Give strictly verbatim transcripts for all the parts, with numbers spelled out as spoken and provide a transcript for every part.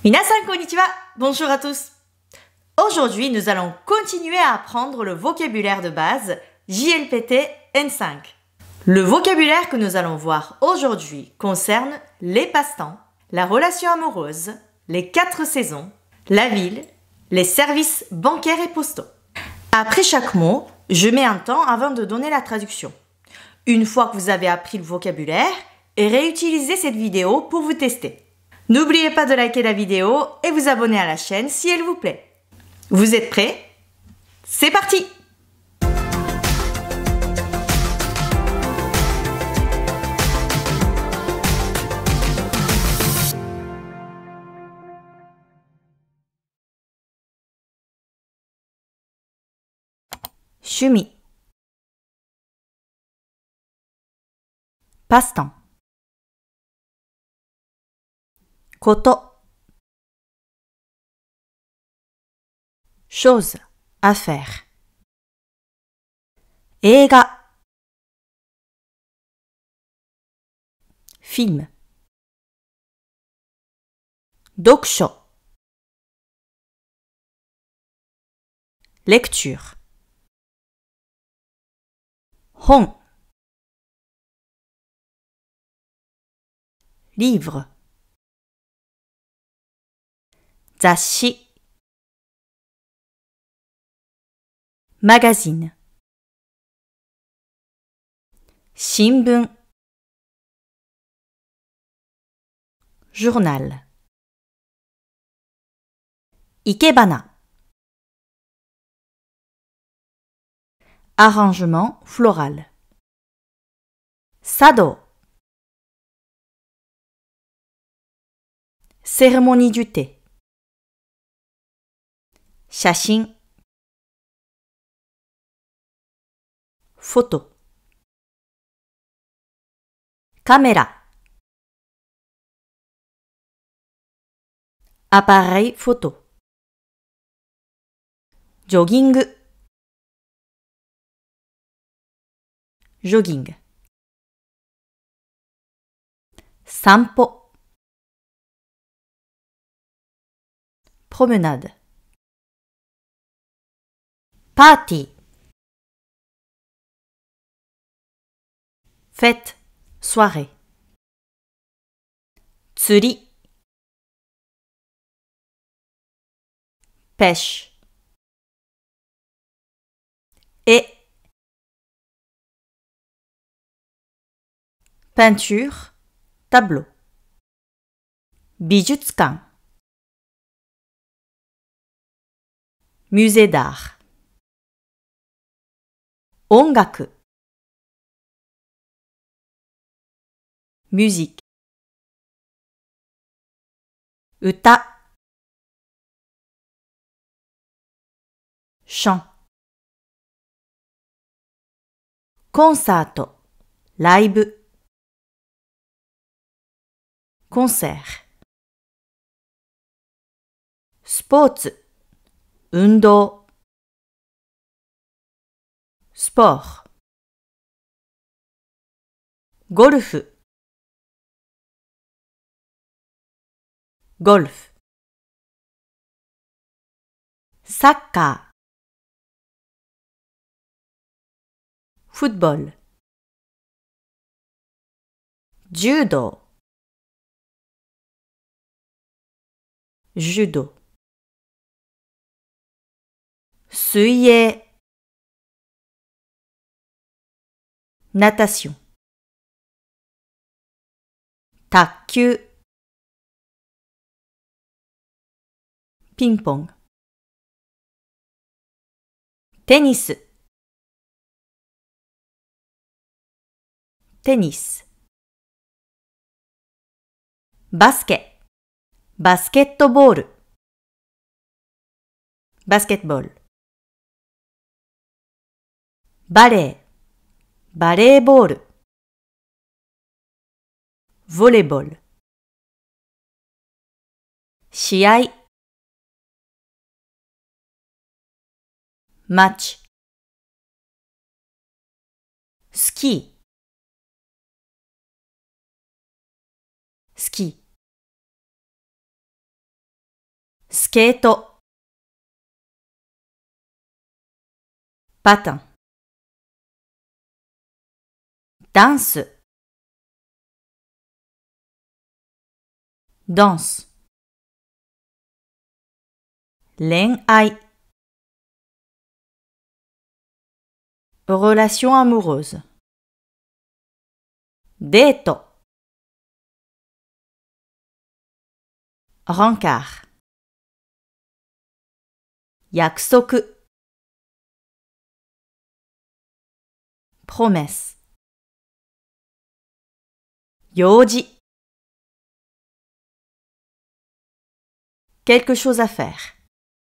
Minasan konnichiwa, bonjour à tous. Aujourd'hui, nous allons continuer à apprendre le vocabulaire de base J L P T N cinq. Le vocabulaire que nous allons voir aujourd'hui concerne les passe-temps, la relation amoureuse, les quatre saisons, la ville, les services bancaires et postaux. Après chaque mot, je mets un temps avant de donner la traduction. Une fois que vous avez appris le vocabulaire, réutilisez cette vidéo pour vous tester. N'oubliez pas de liker la vidéo et vous abonner à la chaîne si elle vous plaît. Vous êtes prêts? C'est parti! Shumi. Passe-temps. Koto. Chose, affaire. Eiga. Film. Dokusho. Lecture. Hon. Livre. Zasshi. Magazine. Shinbun. Journal. Ikebana. Arrangement floral. Sado. Cérémonie du thé. Shashin. Photo. Caméra. Appareil photo. Jogging. Jogging. Sampo. Promenade. Party. Fête, soirée. Tsuri. Pêche. Et. Peinture, tableau. Bijutsukan. Musée d'art. Ongaku. Musique. Uta. Chant. Concerto. Live. Concert. Sports. Undo. Sport. Golf. Golf. Soccer. Football. Judo. Judo. Suié. Natation. Takku. Ping-pong. Tennis. Tennis. Basket. Basketball. Basketball. Ballet. Volleyball. Volleyball. 試合。match。スキー。スキー。 スケート、パタン、ダンス、ダンス、恋愛、relation amoureuse, デート、rencard, 約束、promesse, 用事、quelque chose à faire,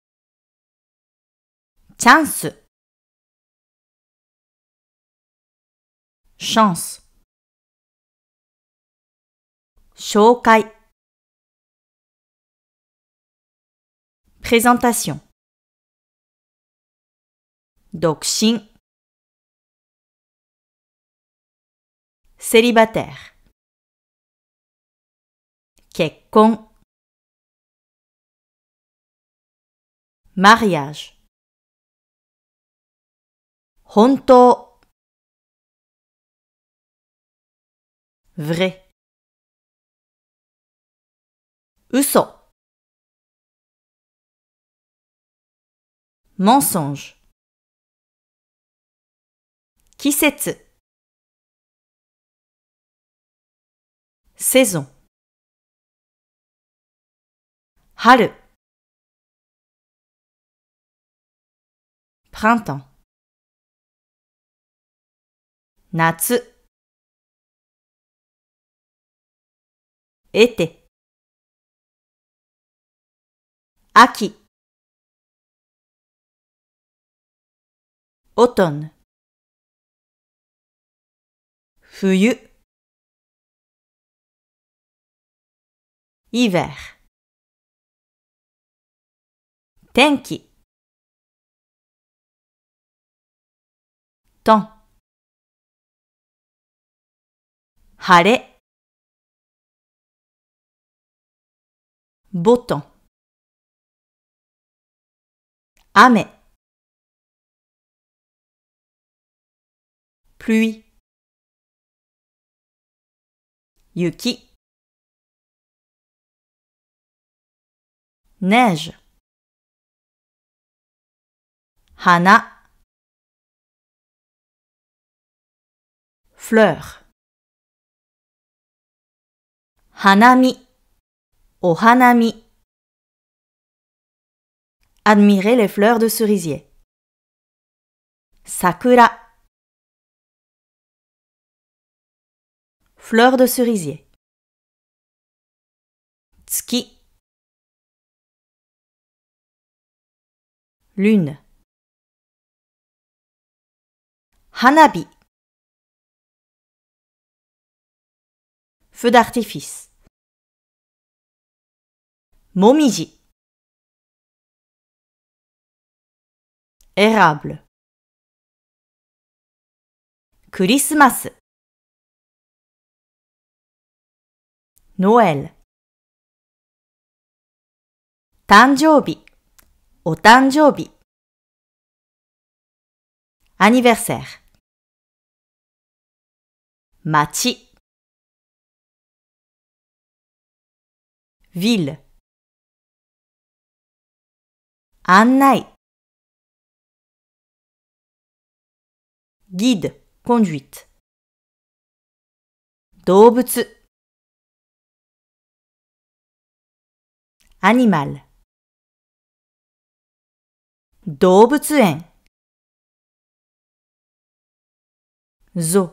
チャンス、chance, 紹介、présentation, 独身、célibataire, 結婚、mariage, 本当、vrai, 嘘、mensonge, 季節、saison, 春、printemps, 夏、été、秋、automne、冬、hiver、天気、temps、晴れ、beau temps、雨、pluie、雪、neige、花、fleur、花見、お花見、admirer les fleurs de cerisier, 桜、fleur de cerisier, 月、lune、花火、feu d'artifice、もみじ、érable、クリスマス、Noël、誕生日、お誕生日、anniversaire、町、ville、案内、guide、conduite、動物、animal、動物園、zoo、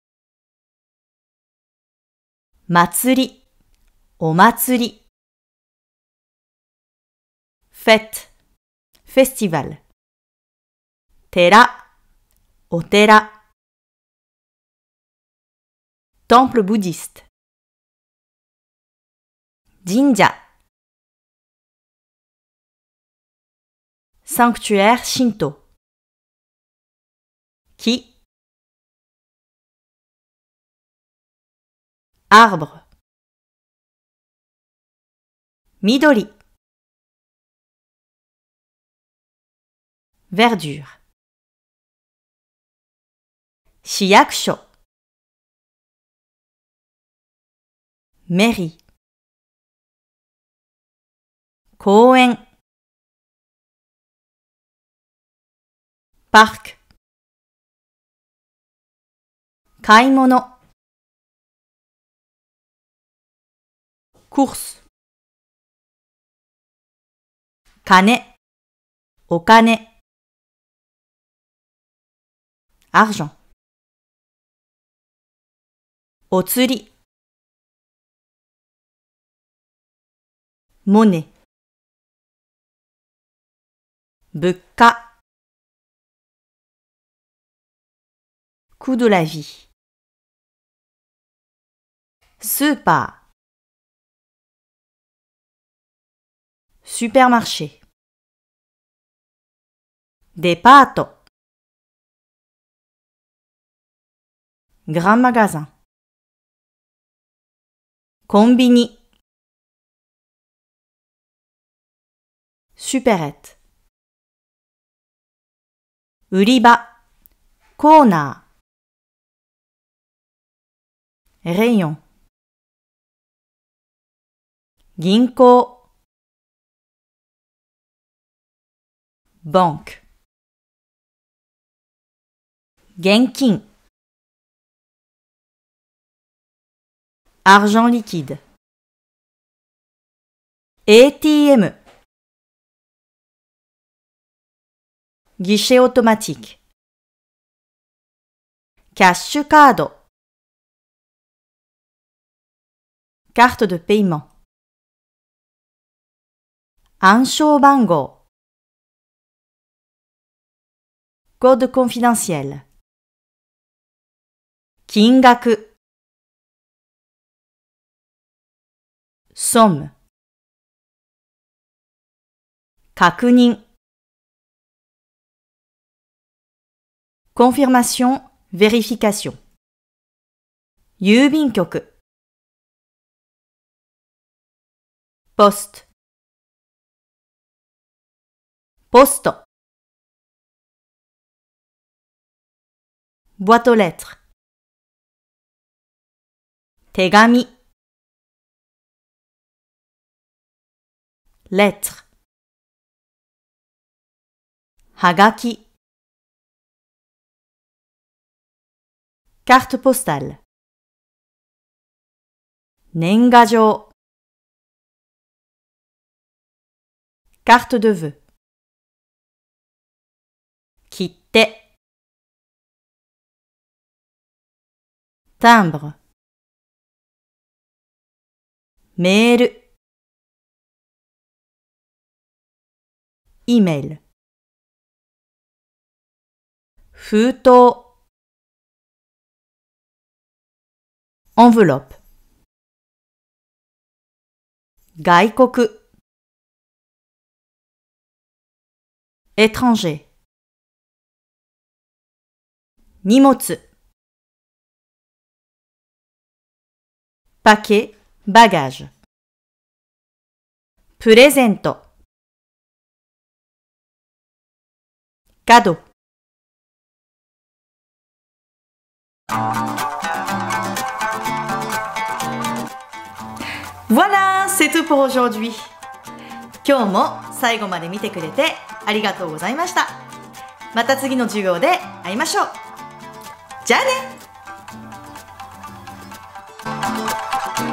祭り、お祭り、fête、festival、寺、お寺、temple bouddhiste、神社、sanctuaire shinto、木、arbre、緑、 verdure. 市役所 mairie 公園 parc 買い物 course 金 お金 argent お釣り monnaie 物価 coût de la vie スーパー supermarché デパート grand magasin コンビニ supérette 売り場 コーナー rayon 銀行 banque 現金 argent liquide エーティーエム guichet automatique キャッシュカード carte de paiement 暗証番号 code confidentiel 金額 somme 確認 confirmation, vérification 郵便局 poste ポスト boîte aux lettres 手紙 lettre はがき carte postale 年賀状 carte de vœux 切手 timbre メール email 封筒 enveloppe 外国 étranger 荷物 paquet, bagage プレゼント cadeau Voilà, c'est tout pour aujourd'hui. 今日も最後まで見てくれてありがとうございました。また次の授業で会いましょう。じゃあね。